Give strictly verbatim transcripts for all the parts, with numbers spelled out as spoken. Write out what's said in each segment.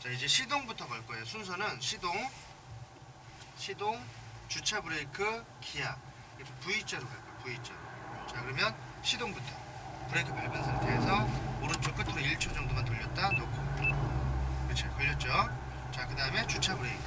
자, 이제 시동부터 걸 거예요. 순서는 시동, 시동, 주차 브레이크, 기아. 이렇게 V자로 갈 거예요. V자로. 자, 그러면 시동부터. 브레이크 밟은 상태에서 오른쪽 끝으로 일 초 정도만 돌렸다 놓고. 그렇죠. 걸렸죠? 자, 그 다음에 주차 브레이크.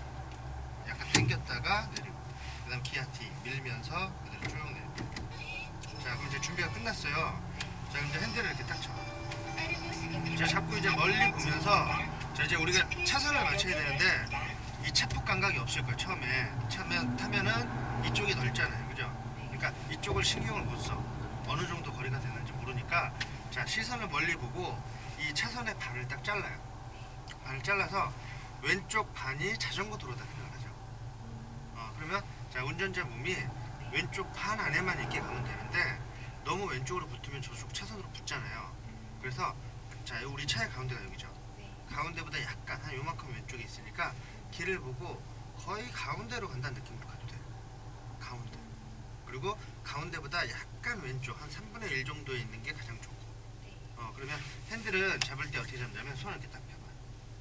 약간 당겼다가 내리고. 그 다음 기아 T 밀면서 그대로 쭉 내리고. 자, 그럼 이제 준비가 끝났어요. 자, 그럼 이제 핸들을 이렇게 딱 잡아. 자, 잡고 이제 멀리 보면서, 자, 이제 우리가 차선을 맞춰야 되는데 이 차폭 감각이 없을 거예요. 처음에 차면 타면은 이쪽이 넓잖아요, 그죠? 그러니까 이쪽을 신경을 못 써. 어느 정도 거리가 되는지 모르니까, 자, 시선을 멀리 보고 이 차선의 반을 딱 잘라요. 반을 잘라서 왼쪽 반이 자전거 도로다 생각하죠. 어, 그러면 자, 운전자 몸이 왼쪽 반 안에만 있게 가면 되는데 너무 왼쪽으로 붙으면 저쪽 차선으로 붙잖아요. 그래서 자, 우리 차의 가운데가 여기죠. 가운데보다 약간 한 요만큼 왼쪽에 있으니까 길을 보고 거의 가운데로 간다는 느낌으로 가도 돼요. 가운데. 그리고 가운데보다 약간 왼쪽 한 삼분의 일 정도에 있는 게 가장 좋고. 어, 그러면 핸들은 잡을 때 어떻게 잡냐면 손을 이렇게 딱 펴봐요.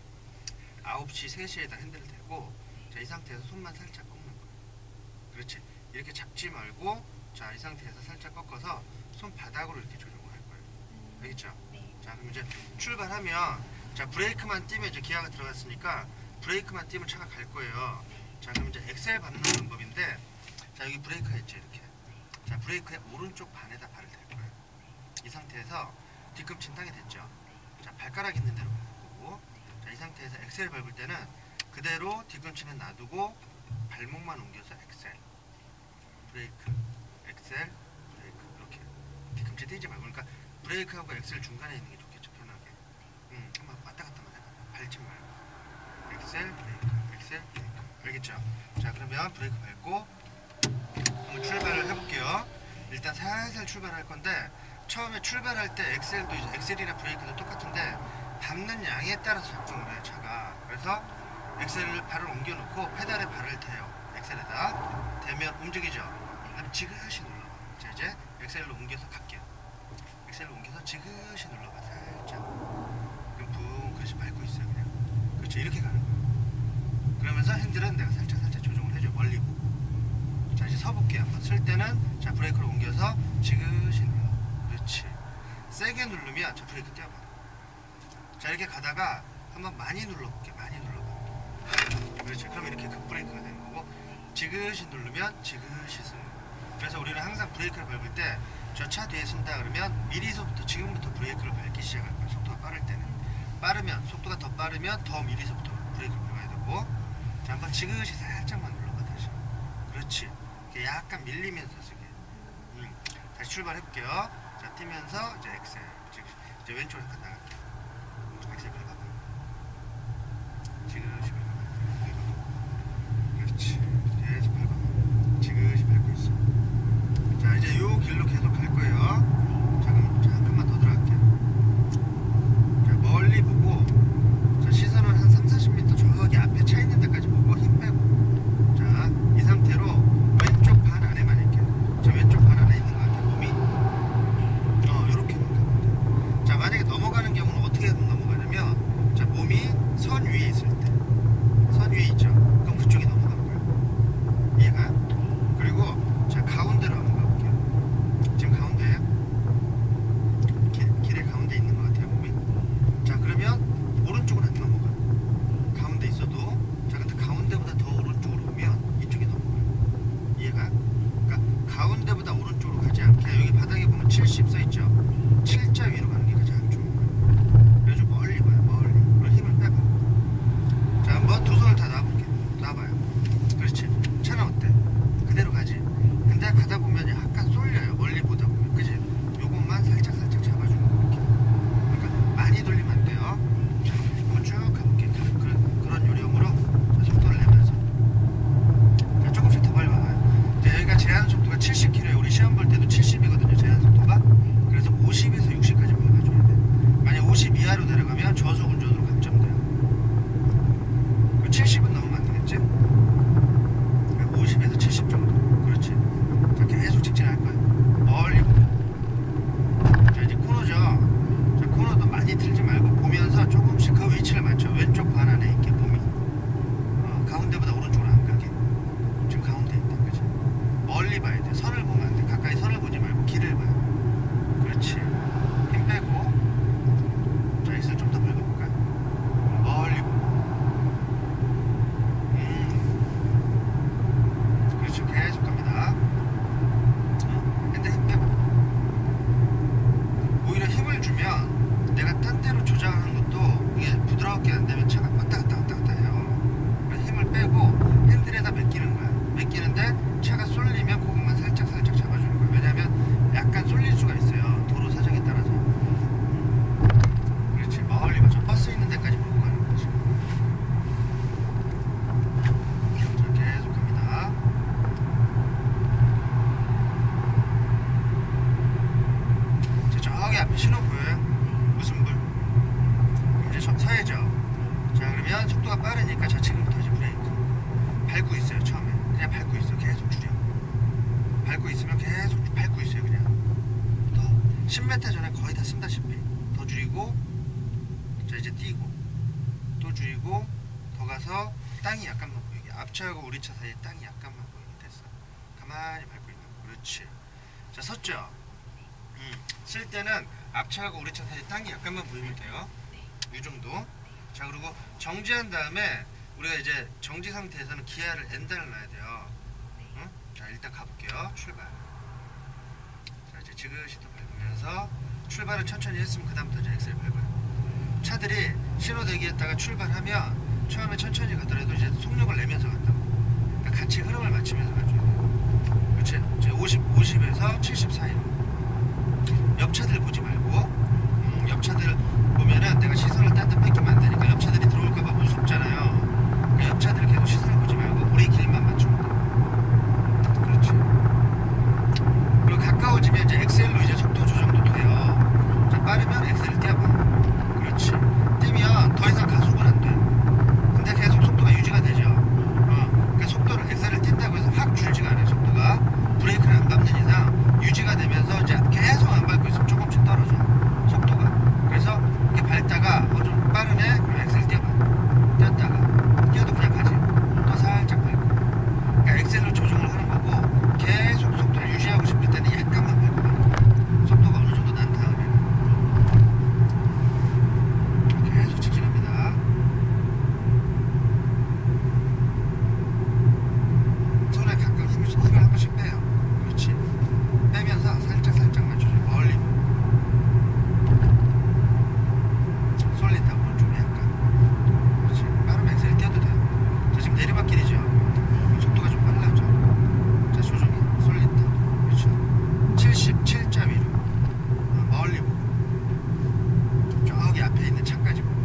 아홉 시, 세 시에다 핸들을 대고, 자, 이 상태에서 손만 살짝 꺾는 거예요. 그렇지. 이렇게 잡지 말고, 자, 이 상태에서 살짝 꺾어서 손바닥으로 이렇게 조정을 할 거예요. 알겠죠? 자, 그럼 이제 출발하면, 자, 브레이크만 띄면 이제 기아가 들어갔으니까 브레이크만 띄면 차가 갈 거예요. 자, 그럼 이제 엑셀 밟는 방법인데, 자, 여기 브레이크가 있죠, 이렇게. 자, 브레이크의 오른쪽 반에다 발을 댈 거예요. 이 상태에서 뒤꿈치는 땅이 됐죠. 자, 발가락 있는 대로 보고, 자, 이 상태에서 엑셀 밟을 때는 그대로 뒤꿈치는 놔두고 발목만 옮겨서 엑셀, 브레이크, 엑셀, 브레이크. 이렇게 뒤꿈치 떼지 말고. 그러니까 브레이크하고 엑셀 중간에 있는 게 좋겠죠, 편하게. 음, 한번 왔다 갔다만 해봐. 밟지 말고. 엑셀, 브레이크, 엑셀, 브레이크. 알겠죠? 자, 그러면 브레이크 밟고 한번 출발을 해볼게요. 일단 살살 출발할 건데, 처음에 출발할 때 엑셀도 이제 엑셀이나 브레이크도 똑같은데 밟는 양에 따라서 작동을 해요, 차가. 그래서 엑셀을 발을 옮겨놓고 페달에 발을 대요. 엑셀에다 대면 움직이죠. 그럼 지그시 눌러봐. 자, 이제 엑셀로 옮겨서 갈게요. 엑셀로 옮겨서 지그시 눌러봐. 살짝. 그럼 붕, 그렇지. 밟고 있어요, 그냥. 그렇죠. 이렇게 가는 거예요. 그러면서 핸들은 내가 살짝 살짝 조정을 해줘. 멀리 보고. 자, 이제 서볼게요. 한번 쓸 때는, 자, 브레이크를 옮겨서 지그시 눌러. 그렇지. 세게 누르면, 자, 브레이크 떼어봐. 자, 이렇게 가다가 한번 많이 눌러볼게. 많이 눌러봐. 그렇지. 그럼 이렇게 급브레이크가 되는 거고, 지그시 누르면 지그시 쓰는 거예요. 그래서 우리는 항상 브레이크를 밟을 때 저 차 뒤에 쓴다 그러면 미리서부터, 지금부터 브레이크를 밟기 시작할 거예요. 속도가 빠를 때는. 빠르면, 속도가 더 빠르면 더 미리서부터 브레이크를 밟아야 되고. 자, 한번 지그시 살짝만 눌러봐. 다시. 그렇지. 이렇게 약간 밀리면서 쓰게. 음. 다시 출발해볼게요. 자, 뛰면서 이제 엑셀. 이제 왼쪽으로 잠깐 나갈게요. 엑셀 밟아봐. 지그시 밟아봐. 그렇지. 계속 밟아봐. 지그시 밟고 있어. 자, 이제 요 길로 계속 갈 거예요. 자, 그럼 잠깐만 더 들어갈게요. 자, 멀리 보고, 자, 시선은 한 삼, 사십 미터 저기 앞에 차 있는 데까지 보고 힘 빼고. 자, 이 상태로 왼쪽 반 안에만 있게. 자, 왼쪽 반 안에 있는 것 같아요, 몸이. 어, 요렇게만 가면 돼. 자, 만약에 넘어가는 경우는 어떻게 넘어가냐면, 자, 몸이 선 위에 있을 때. 선 위에 있죠? 그럼 그쪽이 넘어가는 거예요. 이해가? 그리고, 자, 가운데로 한번 가볼게요. 지금 가운데에요? 길, 길의 가운데 있는 것 같아요, 몸이. 자, 그러면 오른쪽은 안 넘어가요. 가운데 있어도. 자, 근데 가운데보다 더 오른쪽으로 오면 이쪽이 넘어가요. 이해가? 그러니까 가운데보다 오른쪽으로 가지 않게, 여기 바닥에 보면 칠십 써있죠? 칠자 위로 가는 게 가장 좋은 거예요. 그래서 멀리 봐요, 멀리. 그리고 힘을 빼봐. 자, 한번 그러면 속도가 빠르니까 좌측부터 이제 브레이크 밟고 있어요. 처음에 그냥 밟고 있어. 계속 줄여. 밟고 있으면 계속 밟고 있어요. 그냥 더 십 미터 전에 거의 다 쓴다시피 더 줄이고, 자 이제 뛰고 또 줄이고, 더 가서 땅이 약간만 보이게. 앞차하고 우리 차 사이에 땅이 약간만 보이게. 됐어. 가만히 밟고 있는 거. 그렇지. 자 섰죠. 음, 쓸 때는 앞차하고 우리 차 사이에 땅이 약간만 보이면 돼요. 이 정도. 자 그리고 정지한 다음에 우리가 이제 정지 상태에서는 기아를 N단을 놔야 돼요. 응? 자 일단 가볼게요. 출발. 자 이제 지그시 또 밟으면서 출발을 천천히 했으면 그 다음부터 이제 엑셀 밟아요. 차들이 신호 대기했다가 출발하면 처음에 천천히 가더라도 이제 속력을 내면서 간다고. 그러니까 같이 흐름을 맞추면서 가줘야 돼요. 그렇지? 이제 오십, 오십에서 칠십 사이로. 옆 차들 보지 말고, 음, 옆 차들 보면은 내가 시선을 딴 데 뺏기면 안 되니까 옆 차들이 들어올까봐 무섭잖아요. 그러니까 옆 차들을 계속 시선을 보지 말고 우리 길만 맞추면 돼. 그렇지. 그리고 가까워지면 이제 엑셀로 이제 속도 조정도 돼요. 자 빠르면 엑셀을 띄워봐. 그렇지. 뛰면 더 이상 가속은 안 돼. 근데 계속 속도가 유지가 되죠. 어, 그러니까 속도를 엑셀을 뛴다고 해서 확 줄지가 않아요. 속도가 브레이크를 안 밟는 이상 유지가 되면서 이제 계속 안 밟고 있으면 조금씩 떨어져. 속도가. 그래서 이렇게 밟다가 어 좀 빠르네? 그럼 엑셀 띄워봐. 띄었다가 띄어도 그냥 가지. 또 살짝 밟고. 그러니까 엑셀로 조정을 하는 거고, 계속 속도를 유지하고 싶을 때는 약간만 밟고 가는 거야. 속도가 어느 정도 난 다음에 계속 직진합니다. 손에 가끔 힘을, 힘을 한 번씩 빼요. 그렇지. 빼면서 살짝 살짝만 조정. 멀리 쏠린다. 오른쪽에 약간. 그렇지. 빠르면 엑셀 띄어도 돼요. 자 지금 내리막길이죠. 속도가 좀 빨라져. 자 조정이 쏠린다. 그렇죠. 칠십칠 점 위로 어, 멀리 보고 저기 앞에 있는 차까지 보고.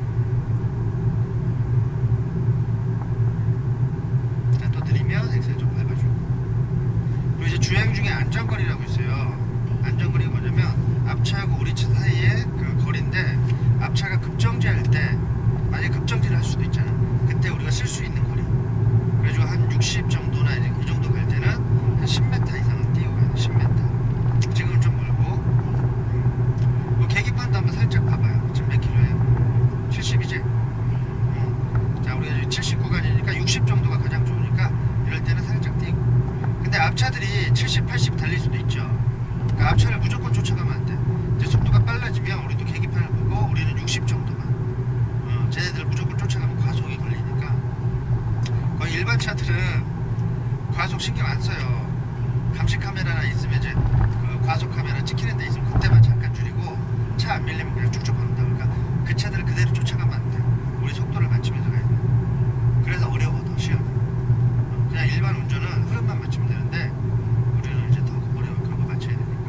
자 또 들이면 엑셀 좀 밟아주고. 그리고 이제 주행 중에 안전거리라고 있어요. 안전거리가 뭐냐면 앞차하고 우리 차 사이에 그 거리인데, 앞차가 급정지할 때 만약에 급정지를 할 수도 있잖아. 그때 우리가 쓸 수 있는 거리. 그래가지고 한 육십 정도나 이제 이 정도 갈 때는 한 십 미터 이상은 뛰고 가야 돼. 십 미터. 지금은 좀 멀고. 음. 계기판도 한번 살짝 봐봐요. 지금 몇 킬로예요? 칠십이지? 음. 자 우리가 지금 칠십 구간이니까 육십 정도가 가장 좋으니까 이럴 때는 살짝 뛰고. 근데 앞차들이 칠십, 팔십 달릴 수도 있죠. 그러니까 앞차를 무조건 쫓아가면 안 돼. 이제 속도가 빨라지면 우리도 계기판을 보고 우리는 육십 정도만. 어, 쟤네들 무조건 쫓아가면 과속이 걸리니까. 거의 일반 차들은 과속 신경 안 써요. 감시 카메라나 있으면 이제 그 과속 카메라 찍히는 데 있으면 그때만 잠깐 줄이고, 차 안 밀리면 그냥 쭉쭉 간다. 그러니까 그 차들을 그대로 쫓아가면 안 돼. 우리 속도를 맞추면서 가야 돼. 그래서 어려워 더 시험. 어, 그냥 일반 운전은 흐름만 맞추면 되는데 우리는 이제 더 어려워. 그런 거 맞춰야 되니까.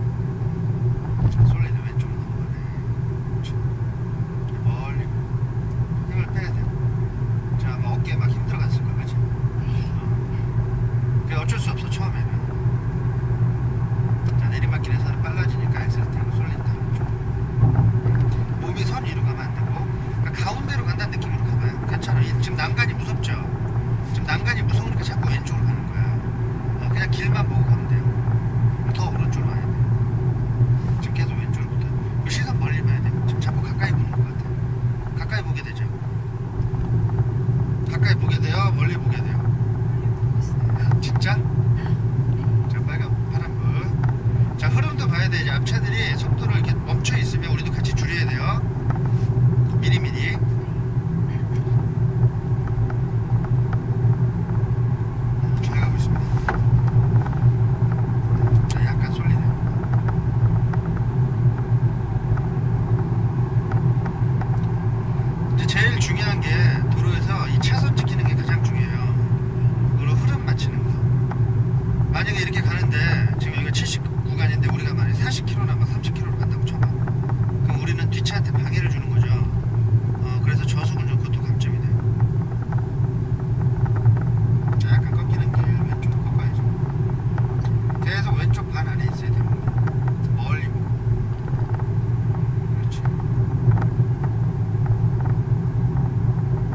자 쏠리는 왼쪽으로 넘어가네. 그렇지. 멀리 힘을 빼야 돼. 자 막 어깨에 막 힘들어갔을 거야. 그치? 어. 그게 어쩔 수 없어 처음에는. 자 내리막길에서는 빨라지니까 엑셀 띄고 쏠린다. 몸이 선 위로 가면 안 되고, 그러니까 가운데로 간다는 느낌으로 가봐요. 괜찮아. 지금 난간이 무섭죠? 지금 난간이 무서우니까 자꾸 왼쪽으로 가는 거야. 어, 그냥 길만 보고 가면 돼요. 더 오른쪽으로 와야 돼. 지금 계속 왼쪽으로 붙어요. 그 시선 멀리 봐야 돼. 지금 자꾸 가까이 보는 것 같아. 가까이 보게 되죠. 가까이 보게 돼요? 멀리 보게 돼요? 진짜? 자 빨간 파란불. 자 흐름도 봐야 돼. 이제 앞차들이 속도를 이렇게 멈춰 있으면 우리도 같이 줄여야 돼요. 미리미리. 잘 가고 있습니다. 자 약간 쏠리네요. 이제 제일 중요한 게 도로에서 이 차선 지키는 게 가장 중요해요. 그리고 흐름 맞추는 거. 만약에 이렇게 가는데 지금 여기가 칠십 구간인데 우리가 만약에 사십 킬로미터나 막 삼십 킬로미터로 간다고 쳐봐. 그럼 우리는 뒷차한테 방해를 주는 거죠. 어, 그래서 저속은 좀 그것도 감점이 돼요. 자 약간 꺾이는 길 왼쪽으로 꺾어야죠. 계속 왼쪽 반 안에 있어야 돼요. 멀리 보고. 그렇지.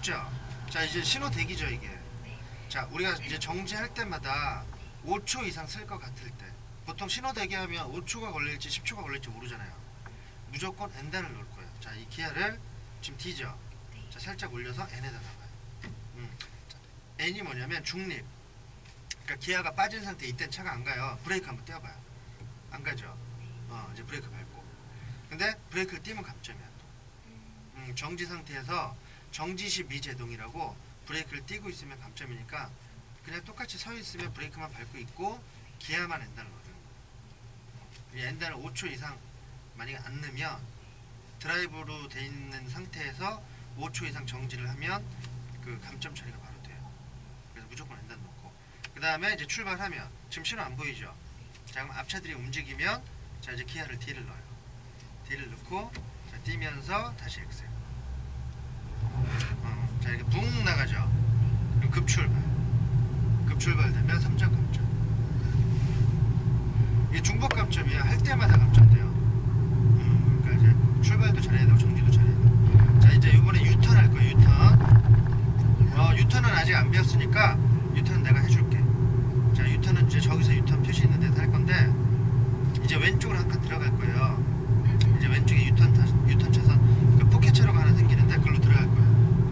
섰죠? 자, 이제 신호 대기죠, 이게. 네. 자, 우리가 이제 정지할 때마다 오 초 이상 쓸 것 같을 때, 보통 신호 대기하면 오 초가 걸릴지 십 초가 걸릴지 모르잖아요. 무조건 엔단을 넣을 거예요. 자, 이 기아를 지금 D죠? 네. 자, 살짝 올려서 N에다 나가요. 음. 자, N이 뭐냐면 중립. 그러니까 기아가 빠진 상태, 이땐 차가 안 가요. 브레이크 한번 떼어봐요. 안 가죠? 어, 이제 브레이크 밟고. 근데 브레이크를 띄면 감점이야. 음, 정지 상태에서 정지시 미제동이라고 브레이크를 띄고 있으면 감점이니까 그냥 똑같이 서 있으면 브레이크만 밟고 있고 기아만 엔단을 넣어주는 거예요. 엔단을 오 초 이상 만약에 안 넣으면 드라이브로 돼 있는 상태에서 오 초 이상 정지를 하면 그 감점 처리가 바로 돼요. 그래서 무조건 엔단 넣고, 그 다음에 이제 출발하면 지금 신호 안 보이죠? 자, 그럼 앞차들이 움직이면 자, 이제 기아를 D를 넣어요. D를 넣고 자, 뛰면서 다시 엑셀. 어, 자, 이렇게 붕 나가죠? 그럼 급출발. 급출발 되면 삼 점 감점. 이게 중복 감점이야. 할 때마다 감점돼요. 음, 그러니까 이제 출발도 잘해야 되고 정지도 잘해야 되고. 자, 이제 이번에 유턴 할 거예요. 유턴. 어, 유턴은 아직 안 배웠으니까 유턴은 내가 해줄게. 자, 유턴은 이제 저기서 유턴 표시 있는 데서 할 건데, 이제 왼쪽으로 한 칸 들어갈 거예요. 이제 왼쪽에 유턴 타, 유턴 차선, 그 포켓차로가 하나 생기는데 그걸로 들어갈 거예요.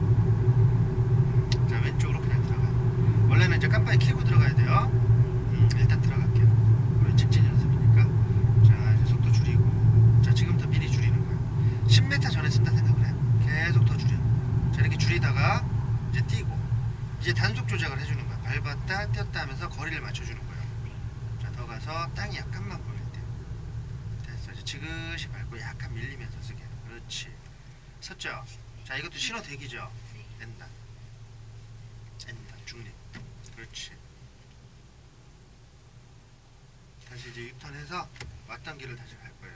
자, 왼쪽으로 그냥 들어가요. 원래는 이제 깜빡이 켜고 들어가야 돼요. 음, 일단 들어갈게요. 우리 직진 연습이니까. 자, 이제 속도 줄이고. 자, 지금부터 미리 줄이는 거예요. 십 미터 전에 쓴다 생각을 해. 계속 더 줄여. 자, 이렇게 줄이다가 이제 뛰고. 이제 단속 조작을 해주는 거야. 밟았다, 뛰었다 하면서 거리를 맞춰주는 거예요. 자, 더 가서 땅이 약간만 보일 때. 됐어. 이제 지그시 밟고 약간 밀리면서 쓰게. 그렇지. 섰죠? 자, 이것도 신호 대기죠? 엔단. 엔단, 중립. 그렇지. 다시 이제 유턴해서 왔던 길을 다시 갈 거예요.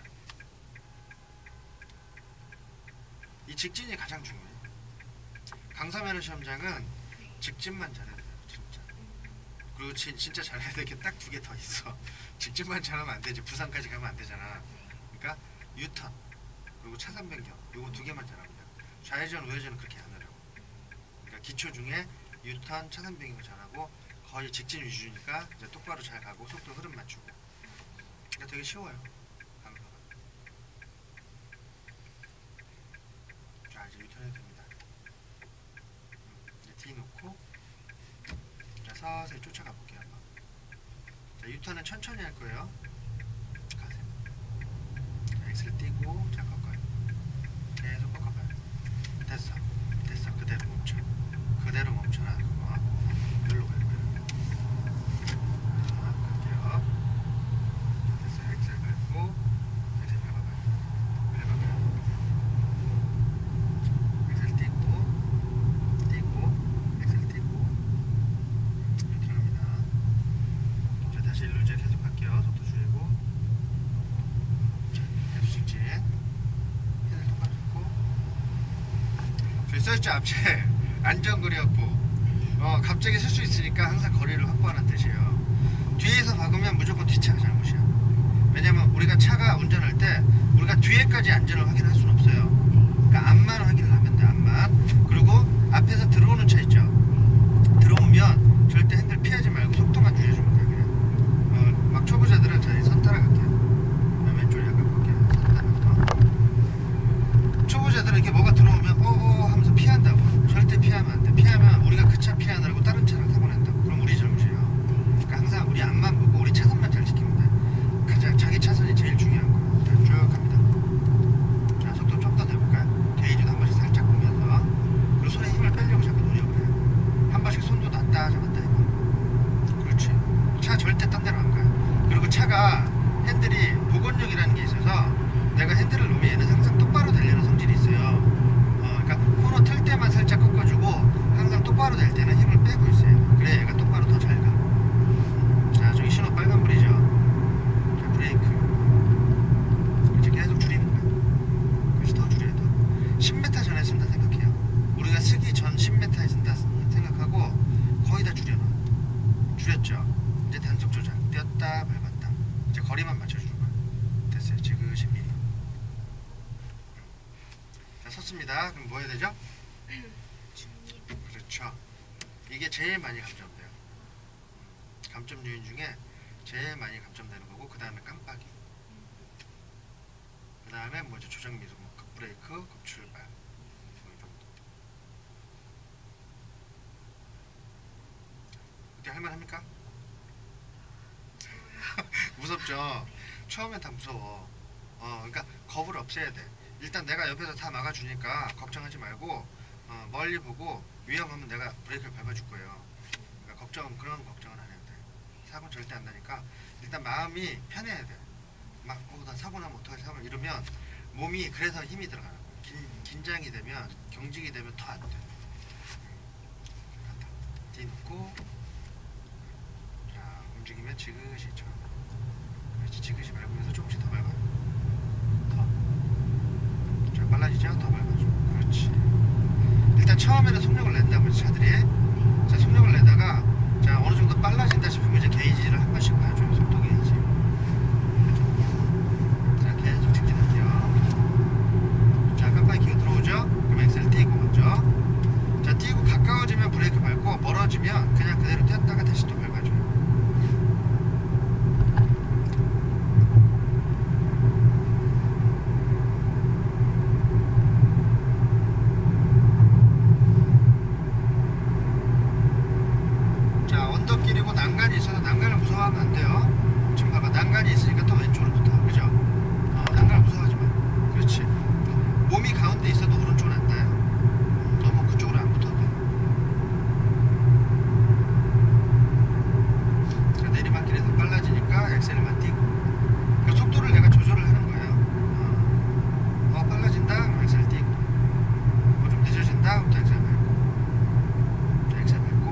이 직진이 가장 중요해. 강사면허 시험장은 직진만 잘해야 돼요, 진짜. 그리고 지, 진짜 잘해야 될 게 딱 두 개 더 있어. 직진만 잘하면 안 되지. 부산까지 가면 안 되잖아. 그러니까 유턴 그리고 차선 변경, 요거 두 개만 잘하면 돼요. 좌회전 우회전은 그렇게 안 하려고. 그러니까 기초 중에 유턴, 차선 변경 잘하고 거의 직진 위주니까 이제 똑바로 잘 가고 속도 흐름 맞추고. 그러니까 되게 쉬워요, 강사가. 자, 이제 유턴해도 됩니다. 이제 D 놓고 자, 서서히 쫓아가 볼게요. 한번. 자, 유턴은 천천히 할 거예요. 가세요. 자, 엑셀 띄고 자, 꺾어요. 계속 꺾어봐요. 됐어. 됐어. 그대로 멈춰. 그대로 멈춰라. 그거. 여기로 갈 거예요. 자, 갈게요. 자, 됐어요. 엑셀 밟고 엑셀 밟아봐요. 밟아봐요. 엑셀 띄고 띄고 엑셀 띄고 들어갑니다. 자, 다시 일로 이제 계속 갈게요. 속도 줄이고. 자, 계속 직진. 핸들 똑바로 잡고. 저기 써있죠, 앞에. 안전거리 확보. 어, 갑자기 쓸 수 있으니까 항상 거리를 확보하는 뜻이에요. 뒤에서 박으면 무조건 뒷차가 잘못이야. 왜냐면 우리가 차가 운전할 때 우리가 뒤에까지 안전을 확인할 수는 없어요. 그러니까 앞만 확인을 하면 돼, 앞만. 그리고 앞에서 들어오는 차 있죠. 들어오면 절대 핸들 피하지 말고 속도만 줄여주면 돼요. 그냥. 어, 막 초보자들은 자, 선 따라갈게요. 왼쪽에 약간 볼게요. 선 따라갈게요. 초보자들은 이렇게 뭐가 들어오면 어어 하면서 피한다고. 절대 피하면 안 돼. 피하면 우리가 그 차 피하느라고 다른 차를 타고 낸다고. 그럼 우리 잘못이에요. 그러니까 항상 우리 앞만 보고 우리 차선만 잘 지키면 돼. 가장 자기 차선이 제일 중요한 거예요. 자, 쭉 갑니다. 자, 속도 좀 더 내볼까요? 게이지도 한 번씩 살짝 보면서. 그리고 손에 힘을 빼려고 자꾸 노려보래요. 한 번씩 손도 놨다 잡았다 해봐. 그렇지. 차 절대 딴 데로 안 가요. 그리고 차가 핸들이 복원력이라는 게 있어서 내가 핸들을 놓으면 얘는 항상 똑바로 되려는 성질이 있어요. 어, 그러니까 코너 틀 때만 살짝 꺾어주고 항상 똑바로 될 때는 힘을 빼고 있어요. 그래야 얘가 똑바로 더 잘 가. 자, 저기 신호 빨간불이죠. 자, 브레이크. 이제 계속 줄이는 거야. 그래서 더 줄여야 돼. 십 미터 전에 쓴다 생각해요. 우리가 쓰기 전 십 미터에 쓴다 생각하고 거의 다 줄여놔. 줄였죠. 이제 단속 조작. 뛰었다 밟았다. 이제 거리만 맞춰주는 거야. 됐어요. 지금 십 미터. 자, 섰습니다. 그럼 뭐 해야 되죠? 중립. 그렇죠. 이게 제일 많이 감점돼요. 감점 요인 중에 제일 많이 감점되는 거고, 그 다음에 깜빡이, 그 다음에 뭐 이제 조작 미숙, 뭐 급브레이크, 급출발, 뭐 이 정도. 어떻게 할만합니까? 무섭죠. 처음엔 다 무서워. 어, 그러니까 겁을 없애야 돼. 일단 내가 옆에서 다 막아주니까 걱정하지 말고, 어, 멀리 보고 위험하면 내가 브레이크를 밟아줄 거예요. 그러니까 걱정, 그런 걱정은 안 해도 돼. 사고 절대 안 나니까 일단 마음이 편해야 돼. 막, 어, 나 사고 나면 어떡하지? 사고 이러면 몸이 그래서 힘이 들어가는 거야. 긴, 긴장이 되면, 경직이 되면 더 안 돼. 간다. 뒤놓고, 자, 움직이면 지그시 쳐. 그렇지, 지그시 밟으면서 조금씩 더 밟아요. 더. 자, 빨라지죠? 더 밟아줘. 그렇지. 일단 처음에는 속력을 낸다고 그랬지, 차들이. 자, 속력을 내다가, 자, 어느 정도 빨라진다 싶으면 이제 게이지를 한 번씩 봐줘요. 속도 게이지. 자, 계속 직진할게요. 자, 깜빡이 키고 들어오죠? 그럼 엑셀 띄고 먼저. 자, 띄고 가까워지면 브레이크 밟고, 멀어지면 그냥 그대로 띄었다가 다시 또 밟아줘요. 자, 언덕길이고 난간이 있어서 난간을 무서워하면 안 돼요. 지금 봐봐, 난간이 있으니까 더 왼쪽으로 붙어. 그죠? 어, 난간을 무서워하지 마. 그렇지. 몸이 가운데 있어도 오른쪽은 안 따요. 너무 그쪽으로 안 붙어도 돼. 자, 내리막길에서 빨라지니까 엑셀만 띄고. 그 속도를 내가 조절을 하는 거예요. 어, 어 빨라진다? 그럼 엑셀 띄고. 뭐 좀 늦어진다? 그럼 또 엑셀 밟고. 자, 엑셀 밟고.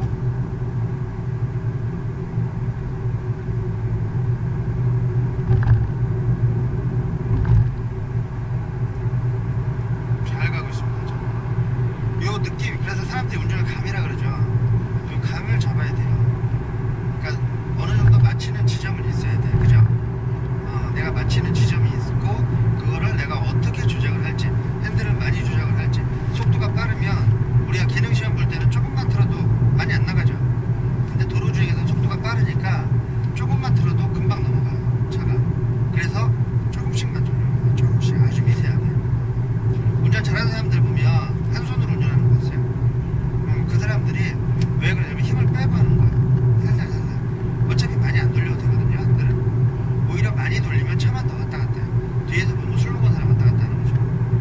잘 가고 있습니다. 요 느낌, 그래서 사람들이 운전을 감이라 그러죠. 요 감을 잡아야 돼요. 그러니까 어느 정도 맞히는 지점은 있어야 돼. 그죠? 어, 내가 맞히는 지점이 있고, 그거를 내가 어떻게 조작을 할지, 핸들을 많이 조작을 할지. 속도가 빠르면 우리가 기능 시험 볼 때는 조금만 틀어도 많이 안 나가죠. 근데 도로 주행에서는 속도가 빠르니까 조금만 틀어도 금방 넘어가요, 차가. 그래서 조금씩만 돌려요. 조금씩, 아주 미세하게. 운전 잘하는 사람들 보면 한 손으로 운전하는 거 봤어요. 음, 그 사람들이 왜 그러냐면 힘을 빼고 하는 거야. 살살 살살. 어차피 많이 안 돌려도 되거든요, 핸들은. 오히려 많이 돌리면 차만 더 왔다 갔다 해요. 뒤에서 보면 술 먹은 사람 왔다 갔다 하는 거죠.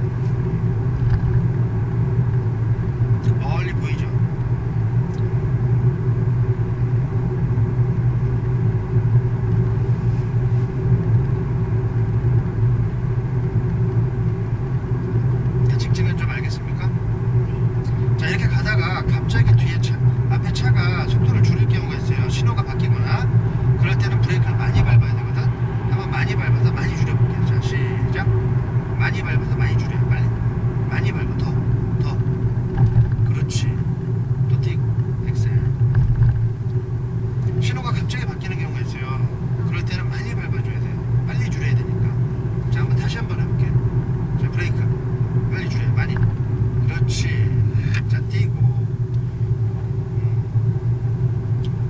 멀리 보이죠? 자, 직진은 좀 알겠습니까? 자, 이렇게 가다가 갑자기 뒤에 차, 앞에 차가 속도를 줄일 경우가 있어요. 신호가 바뀌거나. 그럴 때는 브레이크를 많이 밟아야 되거든. 한번 많이 밟아서 많이 줄여볼게요. 자, 시작. 많이 밟아서 많이 줄여요. 빨리. 많이 밟아. 더. 더. 그렇지. 또 띄고. 엑셀. 신호가 갑자기 바뀌는 경우가 있어요. 그럴 때는 많이 밟아줘야 돼요. 빨리 줄여야 되니까. 자, 한번 다시 한번 해볼게요. 자, 브레이크. 빨리 줄여요. 많이. 그렇지. 자, 띄고. 음.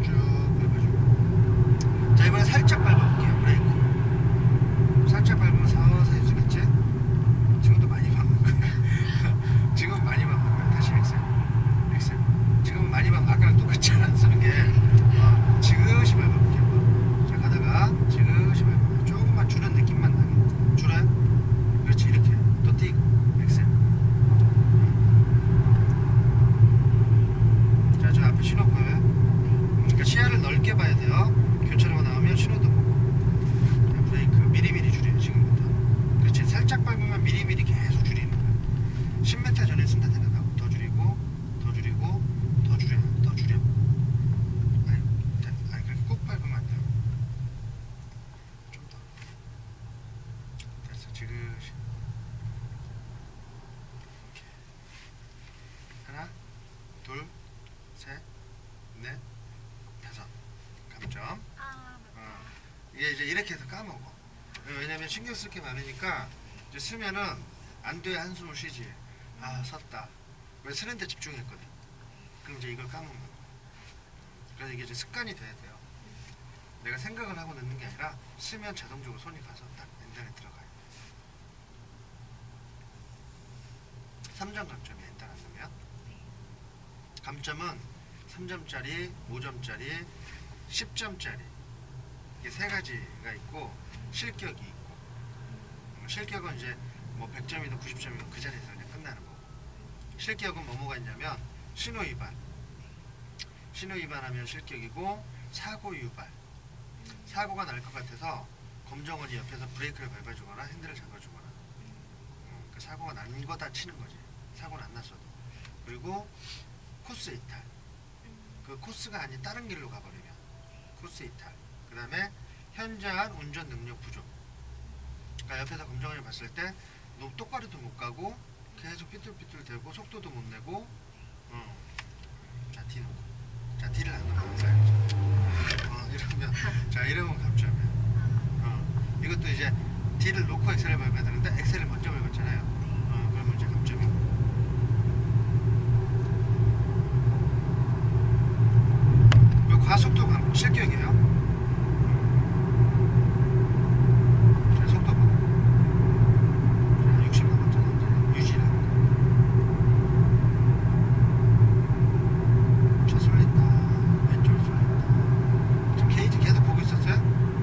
쭉 밟아주고. 자, 이번에 살짝 밟아볼게요. 브레이크. 살짝 밟으면 서서히 쓰겠지? 지금도 많이 밟는 거야. 지금 많이 밟는 거야. 다시 엑셀. 엑셀. 지금 많이 밟는, 아까랑 똑같지 않아? 쓰는 게. 어, 지그시 밟아볼게요. 자, 가다가 지그시 밟아볼게요. 조금만 줄은 느낌만 나게. 줄어요? 그렇지, 이렇게. 또 띄고. 엑셀. 자, 저 앞에 신호 보여요? 그러니까 시야를 넓게 봐야 돼요. 교차로가 나오면 신호도 보고. 자, 브레이크 미리미리 줄여요, 지금부터. 그렇지, 살짝 밟으면 미리미리 계속 줄이는 거예요. 십 미터 전에 쓴다 생각하고 더 줄이고, 더 줄이고, 더 줄여, 더 줄여. 아니, 아니 그렇게 꾹 밟으면 안 돼요. 좀 더. 됐어, 지그시. 하나, 둘, 셋, 넷, 다섯. 감점. 아, 어, 이게 이제 이렇게 해서 까먹어. 왜냐면 신경 쓸 게 많으니까 이제 쓰면은 안 돼, 한숨을 쉬지. 아, 섰다. 왜 쓰는데 집중했거든. 그럼 이제 이걸 까먹는 거예요. 그래서 이게 이제 습관이 돼야 돼요. 내가 생각을 하고 넣는 게 아니라 쓰면 자동적으로 손이 가서 딱 엔단에 들어가요. 삼 점 감점이 엔단 안 넣으면. 감점은 삼 점짜리, 오 점짜리, 십 점짜리 이게 세 가지가 있고 실격이 있고 음, 실격은 이제 뭐 백 점이든 구십 점이든 그 자리에서 그냥 끝나는 거고 실격은 뭐뭐가 있냐면 신호 위반 신호 위반하면 실격이고 사고 유발 사고가 날 것 같아서 검정원이 옆에서 브레이크를 밟아주거나 핸들을 잡아주거나 음, 그 사고가 난 거다 치는 거지. 사고는 안 났어도. 그리고 코스 이탈 그 코스가 아닌 다른 길로 가버리면 코스 이탈. 그 다음에 현저한 운전 능력 부족. 그러니까 옆에서 검정원이 봤을 때 너 똑바로도 못 가고 계속 삐뚤삐뚤 대고 속도도 못 내고 어. 자 D 놓고 자 D를 안 넣으면 써야죠. 어, 이러면 자 이러면 감점이야. 어. 이것도 이제 D를 놓고 엑셀을 밟아야 되는데 엑셀을 먼저 밟았잖아요. 어, 그러면 이제 감점이고 과속도 감, 실격이에요. 자, 속도 봐. 자, 육십 넘었잖아. 이제 유지를. 차 쏠린다. 왼쪽 쏠린다. 지금 게이지 계속 보고 있었어요?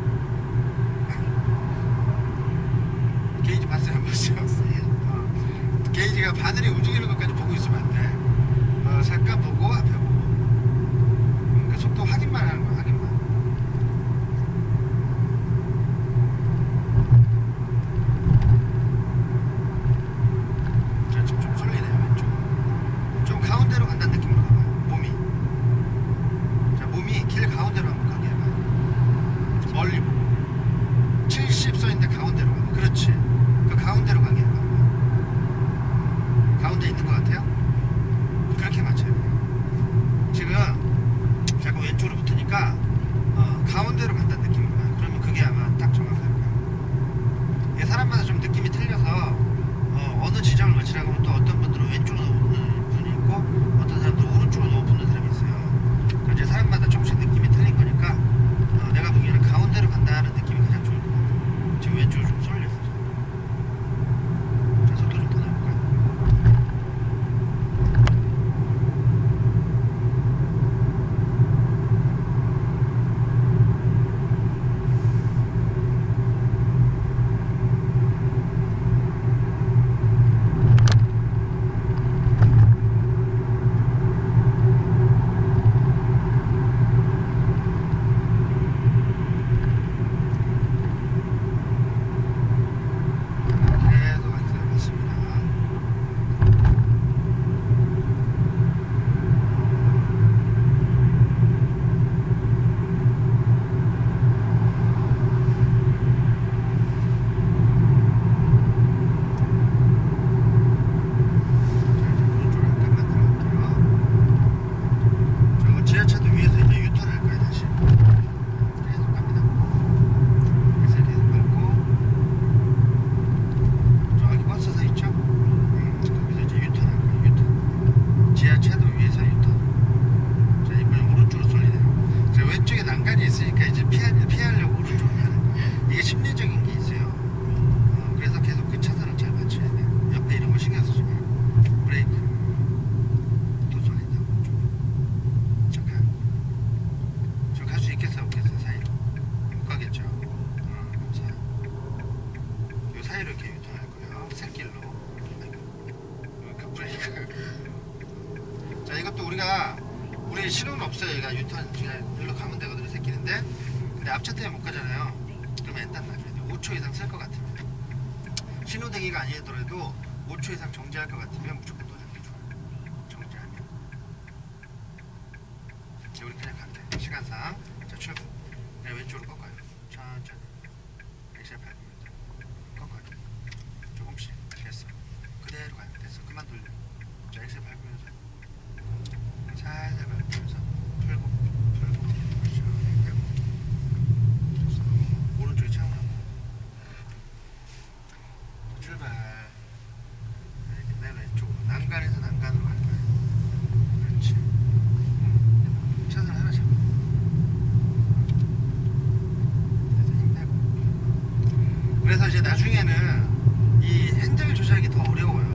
게이지 봤어요? 안 봤어요? 어. 게이지가 바늘이 움직이는 것까지 보고 있으면 안 돼. 어, 잠깐 보고 앞에 보고. 속도 확인만 하는 거야, 확인만. 자, 지금 좀 쏠리네요, 왼쪽. 좀 가운데로 간다는 느낌으로 가봐요, 몸이. 자, 몸이 길 가운데로 한번 가게 해봐요. 멀리 보고. 칠십 써있는데 가운데로 가봐. 그렇지. 그 가운데로 가게 해봐. 가운데 있는 것 같아요? 그렇게 맞춰야 돼요. 지금 자꾸 왼쪽으로 붙으니까 어, 가운데로 간다는 느낌으로 가요. 그러면 그게 아마 딱 정확할 거예요. 이게 사람마다 좀 느낌이 틀려서 어, 어느 지점을 맞추라고 하면 또 어떤 분들은 왼쪽으로 오는 분이 있고 어떤 사람들은 오른쪽으로 오는 사람이 있어요. 그럼 이제 사람마다 조금씩 느낌이 틀린 거니까 어, 내가 보기에는 가운데로 간다는 느낌이 가장 좋을 것 같아요. 지금 왼쪽으로 좀 쏠렸어. 자, 속도 좀 더 내볼까요? 자, 이것도 우리가 우리 신호는 없어요. 얘가 유턴 일로 가면 되거든요. 새끼는데 근데 앞차 때문에 못 가잖아요. 그러면 엔단 나게 돼요. 오 초 이상 쓸 것 같으면 신호 대기가 아니더라도 오 초 이상 정지할 것 같으면 무조건 넣어주는 게 좋아요. 정지하면 자, 우리 그냥 가면 돼. 시간상 자, 출발. 그냥 왼쪽으로 꺾어요. 천천히 엑셀 밟으면 돼. 꺾어요. 조금씩. 됐어. 그대로 가요. 됐어. 그만 돌려. 자, 엑셀 밟고